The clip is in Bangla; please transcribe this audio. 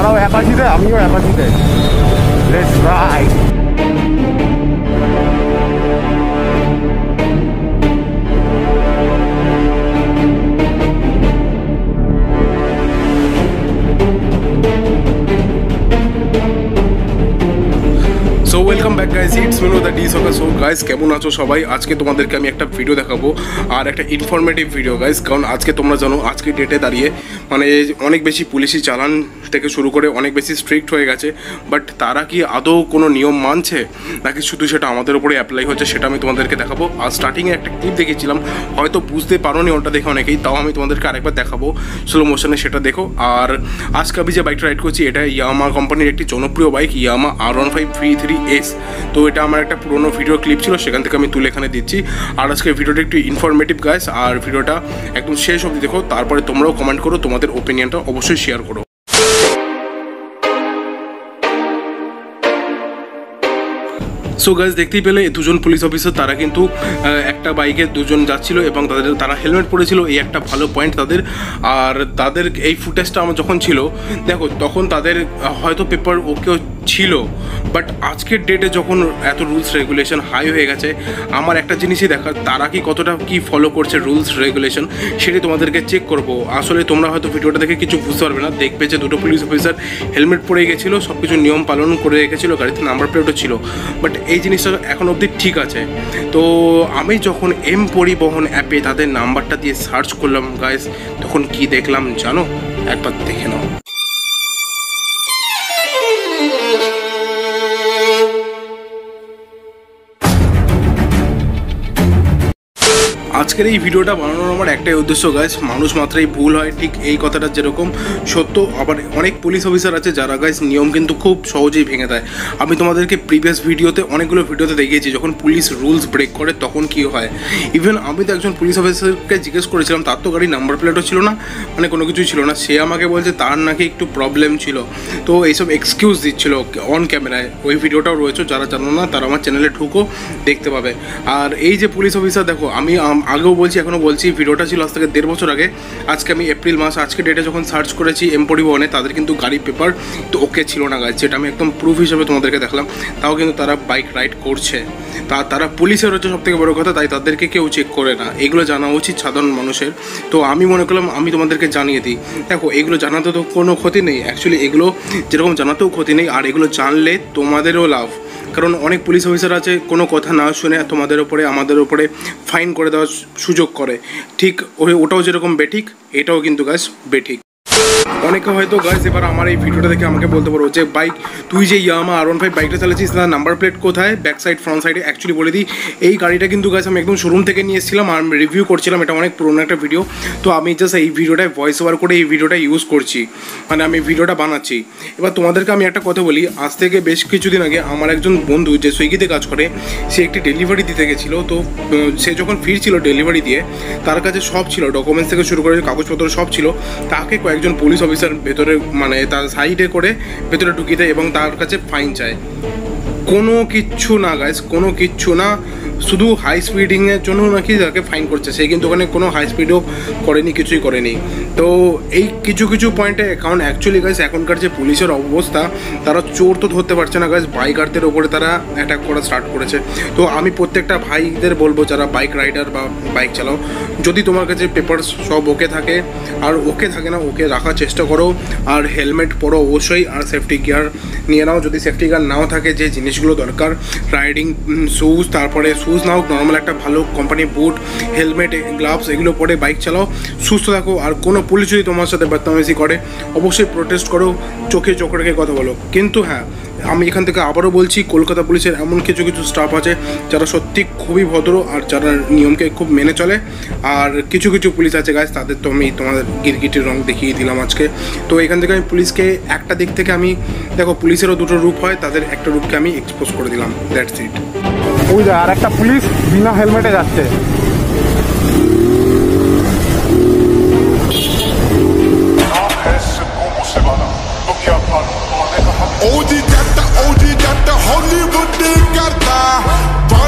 তোরাও অ্যাপাচিতে, আমিও অ্যাপাচিতে। Let's ride. So welcome back guys, it's Mino the D soccer. So guys, কেমন আছো সবাই? আজকে তোমাদেরকে আমি একটা ভিডিও দেখাবো, আর একটা ইনফরমেটিভ ভিডিও গাইস। কারণ আজকে তোমরা জানো আজকে ডেটে দাঁড়িয়ে মানে অনেক বেশি পুলিশি চালান থেকে শুরু করে অনেক বেশি স্ট্রিক্ট হয়ে গেছে। বাট তারা কি আদৌ কোনো নিয়ম মানছে নাকি শুধু সেটা আমাদের উপরে অ্যাপ্লাই হচ্ছে, সেটা আমি তোমাদেরকে দেখাবো। আর স্টার্টিংয়ে একটা ক্লিপ দেখেছিলাম, হয়তো বুঝতে পারো নি ওটা দেখে অনেকেই, তাও আমি তোমাদেরকে আরেকবার দেখাবো স্লো মোশনে, সেটা দেখো। আর আজকে আমি যে বাইকটা রাইড করছি এটা ইয়ামাহা কোম্পানির একটি জনপ্রিয় বাইক, ইয়ামাহা R15 V3S। তো এটা আমার একটা পুরোনো ভিডিও ক্লিপ ছিল, সেখান থেকে আমি তুলে এখানে দিচ্ছি। আর আজকে ভিডিওটা একটু ইনফরমেটিভ গাইস, আর ভিডিওটা একদম শেষ অবধি দেখো, তারপরে তোমরাও কমেন্ট করো, তোমাদের ওপিনিয়নটা অবশ্যই শেয়ার করো। সো গাইজ, দেখতেই পেলে দুজন পুলিশ অফিসার, তারা কিন্তু একটা বাইকে দুজন যাচ্ছিল এবং তারা হেলমেট পরেছিল, এই একটা ভালো পয়েন্ট তাদের। আর তাদের এই ফুটেজটা আমার যখন ছিল, দেখো তখন তাদের হয়তো পেপার ওকেও ছিল, বাট আজকের ডেটে যখন এত রুলস রেগুলেশন হাই হয়ে গেছে, আমার একটা জিনিসই দেখার, তারা কি কতটা কি ফলো করছে রুলস রেগুলেশন, সেটি তোমাদেরকে চেক করবো। আসলে তোমরা হয়তো ভিডিওটা দেখে কিছু বুঝতে পারবে না, দেখবে যে দুটো পুলিশ অফিসার হেলমেট পরে গেছিলো, সব কিছু নিয়ম পালন করে রেখেছিলো, গাড়িতে নাম্বার প্লেটও ছিল, বাট এই জিনিসটা এখন অবধি ঠিক আছে। তো আমি যখন এম পরিবহন অ্যাপে তাদের নাম্বারটা দিয়ে সার্চ করলাম গাইস, তখন কি দেখলাম জানো? একবার দেখে নাও। আজকের এই ভিডিওটা বানানোর আমার একটাই উদ্দেশ্য গাইস, মানুষ মাত্রই ভুল হয়, ঠিক এই কথাটা যেরকম সত্য, আবার অনেক পুলিশ অফিসার আছে যারা গাইস নিয়ম কিন্তু খুব সহজেই ভেঙে দেয়। আমি তোমাদেরকে প্রিভিয়াস ভিডিওতে অনেকগুলো ভিডিওতে দেখিয়েছি যখন পুলিশ রুলস ব্রেক করে তখন কি হয়। ইভেন আমি তো একজন পুলিশ অফিসারকে জিজ্ঞেস করেছিলাম, তার তো গাড়ি নাম্বার প্লেটও ছিল না, মানে কোনো কিছুই ছিল না, সে আমাকে বলছে তার নাকি একটু প্রবলেম ছিল। তো এইসব এক্সকিউজ দিচ্ছিল অন ক্যামেরায়, ওই ভিডিওটাও রয়েছে, যারা জানো না তারা আমার চ্যানেলে ঢুকো, দেখতে পাবে। আর এই যে পুলিশ অফিসার দেখো, আমি আগেও বলছি এখনও বলছি, ভিডিওটা ছিল আজ থেকে 1.5 বছর আগে। আজকে আমি এপ্রিল মাস, আজকে ডেটে যখন সার্চ করেছি এম পরিবহনে, তাদের কিন্তু গাড়ি পেপার তো ওকে ছিল না গাইজ, যেটা আমি একদম প্রুফ হিসেবে তোমাদেরকে দেখলাম। তাও কিন্তু তারা বাইক রাইড করছে, তারা পুলিশের হচ্ছে সবথেকে বড় কথা, তাই তাদেরকে কেউ চেক করে না। এগুলো জানা উচিত সাধারণ মানুষের। তো আমি মনে করলাম আমি তোমাদেরকে জানিয়ে দিই। দেখো এগুলো জানাতে তো কোনো ক্ষতি নেই, অ্যাকচুয়ালি এগুলো যেরকম জানাতেও ক্ষতি নেই, আর এগুলো জানলে তোমাদেরও লাভ। কারণ অনেক পুলিশ অফিসার আছে কোনো কথা না শুনে তোমাদের ওপরে আমাদের ওপরে ফাইন করে দেওয়ার সুযোগ করে, ঠিক ওটাও যেরকম বেঠিক, এটাও কিন্তু গাইস বেঠিক। অনেকে হয়তো গাইস এবার আমার এই ভিডিওটা দেখে আমাকে বলতে পারো যে বাইক, তুই যে ইয়ামাহা R15 বাইকটা চালাচ্ছিস, তার নাম্বার প্লেট কোথায়, ব্যাক সাইড ফ্রন্ট সাইডে? অ্যাকচুয়ালি বলে দিই, এই গাড়িটা কিন্তু গাইস আমি একদম শোরুম থেকে নিয়ে এসেছিলাম, আর রিভিউ করছিলাম, এটা অনেক পুরোনো একটা ভিডিও। তো আমি জাস্ট এই ভিডিওটায় ভয়েস ওভার করে এই ভিডিওটা ইউজ করছি, মানে আমি ভিডিওটা বানাচ্ছি। এবার তোমাদেরকে আমি একটা কথা বলি, আজ থেকে বেশ কিছুদিন আগে আমার একজন বন্ধু যে সুইগিতে কাজ করে, সে একটি ডেলিভারি দিতে গেছিলো। তো সে যখন ফিরছিল ডেলিভারি দিয়ে, তার কাছে সব ছিল, ডকুমেন্টস থেকে শুরু করে কাগজপত্র সব ছিল। তাকে কয়েকজন পুলিশ অফিসার ভেতরে মানে তার সাইডে করে ভেতরে ঢুকিয়ে দেয় এবং তার কাছে ফাইন চায়। কোনো কিচ্ছু না গাইস, কোনো কিচ্ছু না, শুধু হাই স্পিডিংয়ের জন্য নাকি তাকে ফাইন করছে, সে কিন্তু ওখানে কোনো হাই স্পিডও করেনি, কিছুই করেনি। তো এই কিছু কিছু পয়েন্টে, কারণ অ্যাকচুয়ালি গাইস এখনকার যে পুলিশের অবস্থা, তারা চোর তো ধরতে পারছে না গাইস, বাইকারদের ওপরে তারা অ্যাটাক করা স্টার্ট করেছে। তো আমি প্রত্যেকটা ভাইদের বলবো যারা বাইক রাইডার বা বাইক চালাও, যদি তোমার কাছে পেপার সব ওকে থাকে, আর ওকে থাকে না ওকে রাখার চেষ্টা করো, আর হেলমেট পরো অবশ্যই, আর সেফটি গিয়ার নিয়ে নাও। যদি সেফটি গিয়ার নাও থাকে, যে জিনিসগুলো দরকার, রাইডিং শুজ, তারপরে শুজ নাও নর্মাল একটা ভালো কোম্পানির বুট, হেলমেট, গ্লাভস, এগুলো পরে বাইক চালাও, সুস্থ থাকো। আর কোনো পুলিশ যদি তোমার সাথে বদতমিজি করে, অবশ্যই প্রোটেস্ট করো, চোখে চোখ রেখে কথা বলো। কিন্তু হ্যাঁ, আমি এখান থেকে আবারও বলছি, কলকাতা পুলিশের এমন কিছু কিছু স্টাফ আছে যারা সত্যি খুবই ভদ্র আর যারা নিয়মকে খুব মেনে চলে, আর কিছু কিছু পুলিশ আছে গাইস, তাদের তো আমি তোমাদের গিরগিটির রং দেখিয়ে দিলাম আজকে। তো এখান থেকে আমি পুলিশকে একটা দিক থেকে আমি, দেখো পুলিশেরও দুটো রূপ হয়, তাদের একটা রূপকে আমি এক্সপোজ করে দিলাম, দ্যাটস ইট। ওই যে আর একটা পুলিশ বিনা হেলমেটে যাচ্ছে। OG got the holy